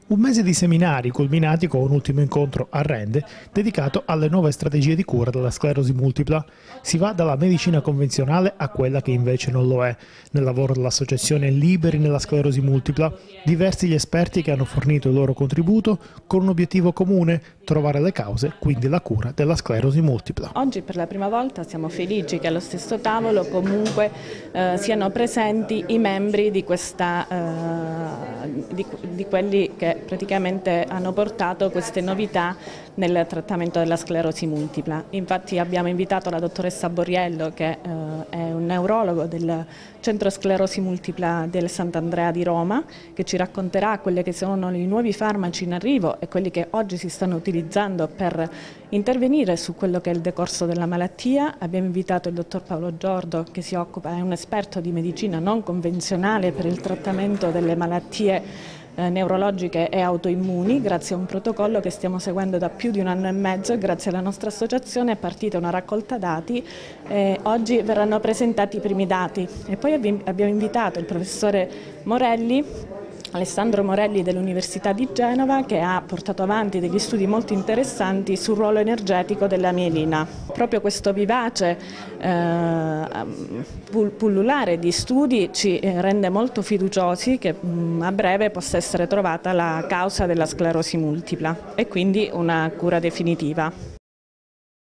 Un mese di seminari culminati con un ultimo incontro a Rende dedicato alle nuove strategie di cura della sclerosi multipla. Si va dalla medicina convenzionale a quella che invece non lo è. Nel lavoro dell'associazione Liberi nella sclerosi multipla, diversi gli esperti che hanno fornito il loro contributo con un obiettivo comune: trovare le cause, quindi la cura della sclerosi multipla. Oggi per la prima volta siamo felici che allo stesso tavolo comunque siano presenti i membri di quelli che praticamente hanno portato queste novità nel trattamento della sclerosi multipla. Infatti abbiamo invitato la dottoressa Borriello, che è un neurologo del Centro Sclerosi Multipla del Sant'Andrea di Roma, che ci racconterà quelli che sono i nuovi farmaci in arrivo e quelli che oggi si stanno utilizzando per intervenire su quello che è il decorso della malattia. Abbiamo invitato il dottor Paolo Giordo, che è un esperto di medicina non convenzionale per il trattamento delle malattie neurologiche e autoimmuni. Grazie a un protocollo che stiamo seguendo da più di 1 anno e mezzo e grazie alla nostra associazione è partita una raccolta dati e oggi verranno presentati i primi dati. E poi abbiamo invitato il professore Alessandro Morelli dell'Università di Genova, che ha portato avanti degli studi molto interessanti sul ruolo energetico della mielina. Proprio questo vivace pullulare di studi ci rende molto fiduciosi che a breve possa essere trovata la causa della sclerosi multipla e quindi una cura definitiva.